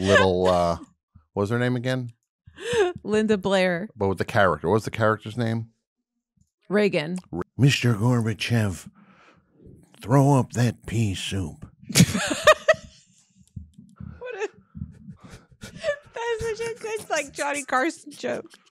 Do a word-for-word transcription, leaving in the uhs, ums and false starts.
little, uh, what was her name again? Linda Blair. But with the character. What was the character's name? Reagan. Mister Gorbachev, throw up that pea soup. What a, that's such a good, like, Johnny Carson joke.